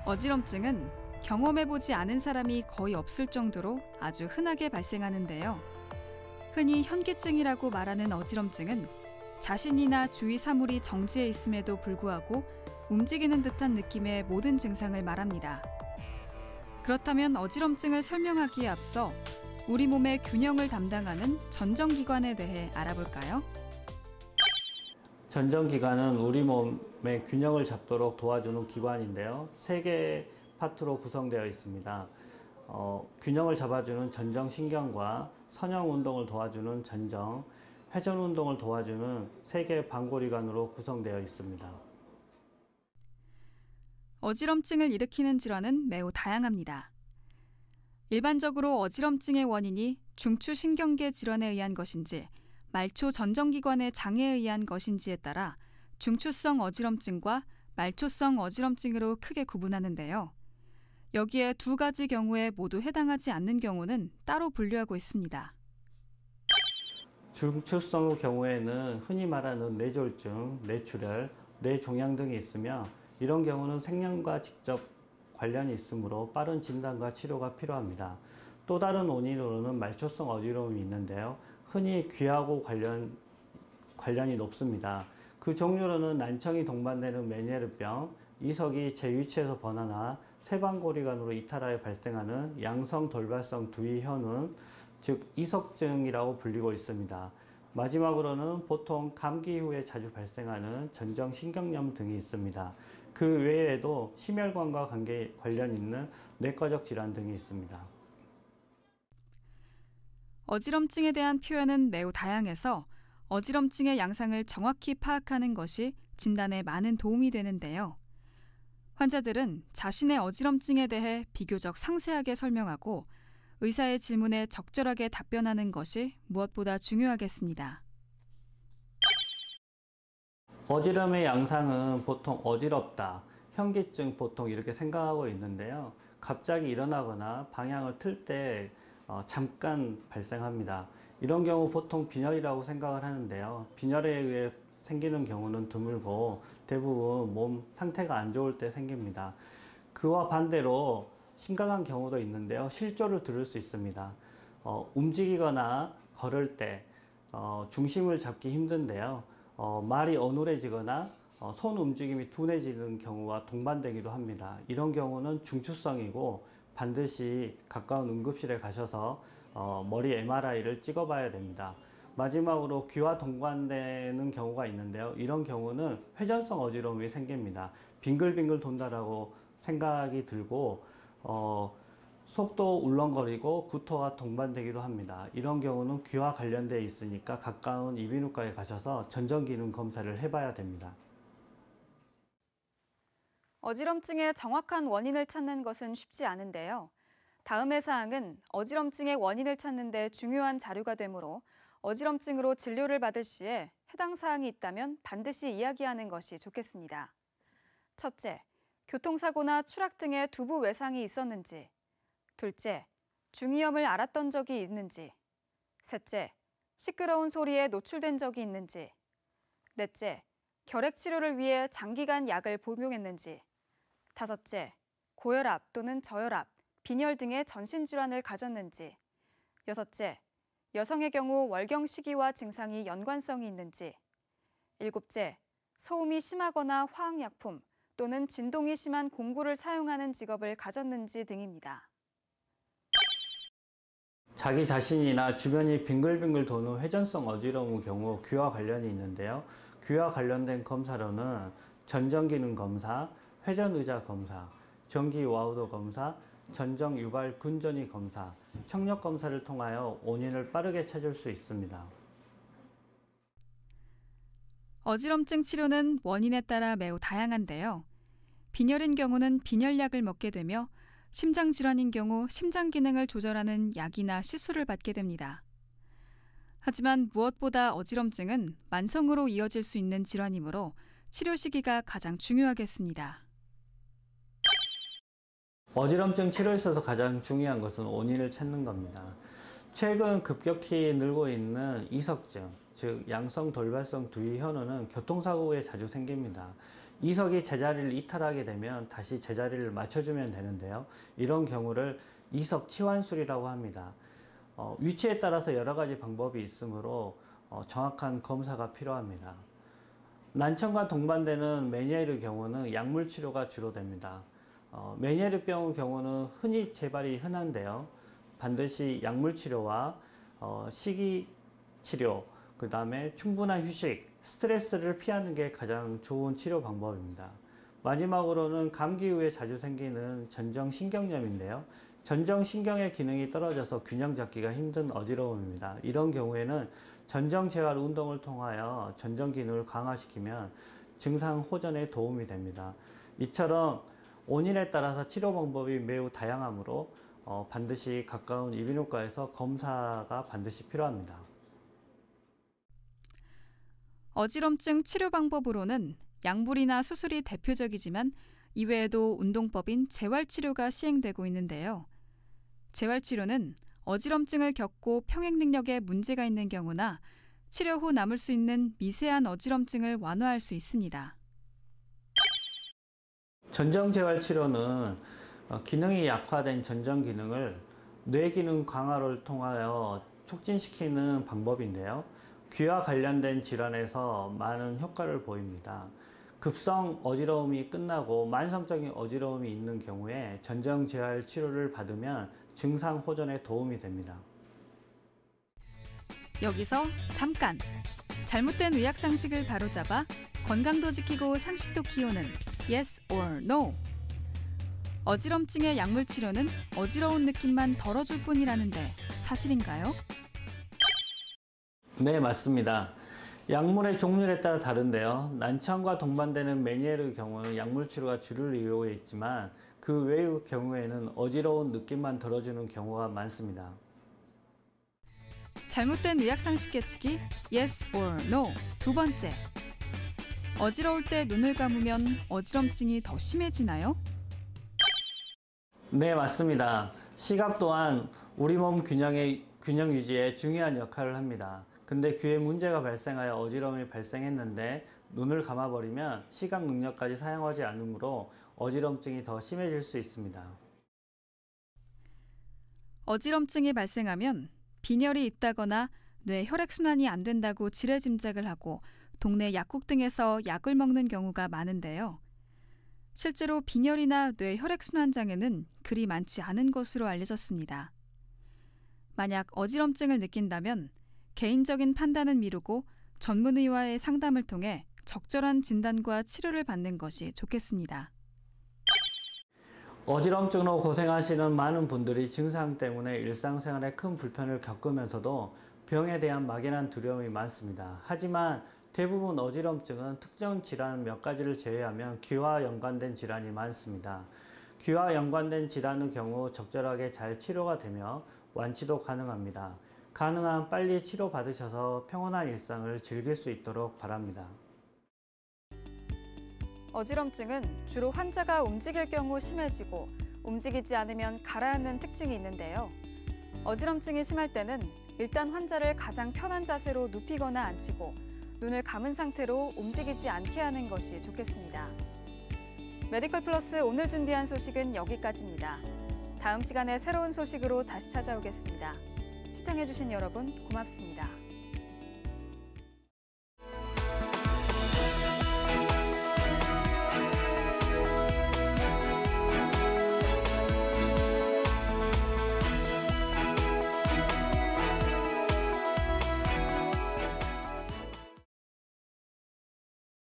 어지럼증은 경험해보지 않은 사람이 거의 없을 정도로 아주 흔하게 발생하는데요. 흔히 현기증이라고 말하는 어지럼증은 자신이나 주위 사물이 정지해 있음에도 불구하고 움직이는 듯한 느낌의 모든 증상을 말합니다. 그렇다면 어지럼증을 설명하기에 앞서 우리 몸의 균형을 담당하는 전정기관에 대해 알아볼까요? 전정기관은 우리 몸의 균형을 잡도록 도와주는 기관인데요. 3개의 파트로 구성되어 있습니다. 균형을 잡아주는 전정신경과 선형운동을 도와주는 전정, 회전운동을 도와주는 3개의 방골이관으로 구성되어 있습니다. 어지럼증을 일으키는 질환은 매우 다양합니다. 일반적으로 어지럼증의 원인이 중추신경계 질환에 의한 것인지 말초 전정기관의 장애에 의한 것인지에 따라 중추성 어지럼증과 말초성 어지럼증으로 크게 구분하는데요. 여기에 2가지 경우에 모두 해당하지 않는 경우는 따로 분류하고 있습니다. 중추성의 경우에는 흔히 말하는 뇌졸중, 뇌출혈, 뇌종양 등이 있으며 이런 경우는 생명과 직접 관련이 있으므로 빠른 진단과 치료가 필요합니다. 또 다른 원인으로는 말초성 어지러움이 있는데요. 흔히 귀하고 관련이 높습니다. 그 종류로는 난청이 동반되는 메니에르병, 이석이 제 위치에서 번화나 세방골이관으로 이탈하여 발생하는 양성 돌발성 두위 현운, 즉 이석증이라고 불리고 있습니다. 마지막으로는 보통 감기 이후에 자주 발생하는 전정신경염 등이 있습니다. 그 외에도 심혈관과 관련 있는 뇌과적 질환 등이 있습니다. 어지럼증에 대한 표현은 매우 다양해서 어지럼증의 양상을 정확히 파악하는 것이 진단에 많은 도움이 되는데요. 환자들은 자신의 어지럼증에 대해 비교적 상세하게 설명하고 의사의 질문에 적절하게 답변하는 것이 무엇보다 중요하겠습니다. 어지럼의 양상은 보통 어지럽다, 현기증 보통 이렇게 생각하고 있는데요. 갑자기 일어나거나 방향을 틀 때 잠깐 발생합니다. 이런 경우 보통 빈혈이라고 생각을 하는데요. 빈혈에 의해 생기는 경우는 드물고 대부분 몸 상태가 안 좋을 때 생깁니다. 그와 반대로 심각한 경우도 있는데요. 실조를 들을 수 있습니다. 움직이거나 걸을 때 중심을 잡기 힘든데요. 말이 어눌해지거나 손 움직임이 둔해지는 경우와 동반되기도 합니다. 이런 경우는 중추성이고 반드시 가까운 응급실에 가셔서 머리 MRI를 찍어봐야 됩니다. 마지막으로 귀와 동반되는 경우가 있는데요. 이런 경우는 회전성 어지러움이 생깁니다. 빙글빙글 돈다라고 생각이 들고 속도 울렁거리고 구토가 동반되기도 합니다. 이런 경우는 귀와 관련되어 있으니까 가까운 이비인후과에 가셔서 전정기능 검사를 해봐야 됩니다. 어지럼증의 정확한 원인을 찾는 것은 쉽지 않은데요. 다음의 사항은 어지럼증의 원인을 찾는 데 중요한 자료가 되므로 어지럼증으로 진료를 받을 시에 해당 사항이 있다면 반드시 이야기하는 것이 좋겠습니다. 첫째, 교통사고나 추락 등의 두부 외상이 있었는지. 둘째, 중이염을 앓았던 적이 있는지. 셋째, 시끄러운 소리에 노출된 적이 있는지. 넷째, 결핵 치료를 위해 장기간 약을 복용했는지. 다섯째, 고혈압 또는 저혈압, 빈혈 등의 전신질환을 가졌는지. 여섯째, 여성의 경우 월경 시기와 증상이 연관성이 있는지. 일곱째, 소음이 심하거나 화학약품 또는 진동이 심한 공구를 사용하는 직업을 가졌는지 등입니다. 자기 자신이나 주변이 빙글빙글 도는 회전성 어지러움의 경우 귀와 관련이 있는데요. 귀와 관련된 검사로는 전정기능 검사, 회전의자 검사, 전기와우도 검사, 전정유발 근전이 검사, 청력 검사를 통하여 원인을 빠르게 찾을 수 있습니다. 어지럼증 치료는 원인에 따라 매우 다양한데요. 빈혈인 경우는 빈혈약을 먹게 되며 심장질환인 경우 심장 기능을 조절하는 약이나 시술을 받게 됩니다. 하지만 무엇보다 어지럼증은 만성으로 이어질 수 있는 질환이므로 치료 시기가 가장 중요하겠습니다. 어지럼증 치료에 있어서 가장 중요한 것은 원인을 찾는 겁니다. 최근 급격히 늘고 있는 이석증, 즉 양성 돌발성 두위 현우는 교통사고 후에 자주 생깁니다. 이석이 제자리를 이탈하게 되면 다시 제자리를 맞춰주면 되는데요. 이런 경우를 이석 치환술이라고 합니다. 위치에 따라서 여러 가지 방법이 있으므로 정확한 검사가 필요합니다. 난청과 동반되는 메니에르 경우는 약물 치료가 주로 됩니다. 메니에르병의 경우는 흔히 재발이 흔한데요. 반드시 약물 치료와 식이 치료, 그 다음에 충분한 휴식, 스트레스를 피하는 게 가장 좋은 치료 방법입니다. 마지막으로는 감기 후에 자주 생기는 전정신경염인데요. 전정신경의 기능이 떨어져서 균형 잡기가 힘든 어지러움입니다. 이런 경우에는 전정재활 운동을 통하여 전정 기능을 강화시키면 증상 호전에 도움이 됩니다. 이처럼 원인에 따라서 치료 방법이 매우 다양하므로 반드시 가까운 이비인후과에서 검사가 반드시 필요합니다. 어지럼증 치료 방법으로는 약물이나 수술이 대표적이지만 이외에도 운동법인 재활치료가 시행되고 있는데요. 재활치료는 어지럼증을 겪고 평행 능력에 문제가 있는 경우나 치료 후 남을 수 있는 미세한 어지럼증을 완화할 수 있습니다. 전정재활치료는 기능이 약화된 전정 기능을 뇌 기능 강화를 통하여 촉진시키는 방법인데요. 귀와 관련된 질환에서 많은 효과를 보입니다. 급성 어지러움이 끝나고 만성적인 어지러움이 있는 경우에 전정재활 치료를 받으면 증상 호전에 도움이 됩니다. 여기서 잠깐! 잘못된 의학 상식을 바로잡아 건강도 지키고 상식도 키우는 Yes or No. 어지럼증의 약물 치료는 어지러운 느낌만 덜어줄 뿐이라는데 사실인가요? 네, 맞습니다. 약물의 종류에 따라 다른데요. 난청과 동반되는 메니에르 경우는 약물 치료가 주를 이루고 있지만 그 외의 경우에는 어지러운 느낌만 덜어주는 경우가 많습니다. 잘못된 의학 상식 깨치기 Yes or No. 두 번째. 어지러울 때 눈을 감으면 어지럼증이 더 심해지나요? 네, 맞습니다. 시각 또한 우리 몸 균형 유지에 중요한 역할을 합니다. 근데 귀에 문제가 발생하여 어지러움이 발생했는데 눈을 감아버리면 시각 능력까지 사용하지 않으므로 어지럼증이 더 심해질 수 있습니다. 어지럼증이 발생하면 빈혈이 있다거나 뇌 혈액순환이 안 된다고 지레짐작을 하고 동네 약국 등에서 약을 먹는 경우가 많은데요. 실제로 빈혈이나 뇌 혈액순환장애는 그리 많지 않은 것으로 알려졌습니다. 만약 어지럼증을 느낀다면 개인적인 판단은 미루고 전문의와의 상담을 통해 적절한 진단과 치료를 받는 것이 좋겠습니다. 어지럼증으로 고생하시는 많은 분들이 증상 때문에 일상생활에 큰 불편을 겪으면서도 병에 대한 막연한 두려움이 많습니다. 하지만 대부분 어지럼증은 특정 질환 몇 가지를 제외하면 귀와 연관된 질환이 많습니다. 귀와 연관된 질환의 경우 적절하게 잘 치료가 되며 완치도 가능합니다. 가능한 빨리 치료받으셔서 평온한 일상을 즐길 수 있도록 바랍니다. 어지럼증은 주로 환자가 움직일 경우 심해지고 움직이지 않으면 가라앉는 특징이 있는데요. 어지럼증이 심할 때는 일단 환자를 가장 편한 자세로 눕히거나 앉히고 눈을 감은 상태로 움직이지 않게 하는 것이 좋겠습니다. 메디컬 플러스 오늘 준비한 소식은 여기까지입니다. 다음 시간에 새로운 소식으로 다시 찾아오겠습니다. 시청해주신 여러분 고맙습니다.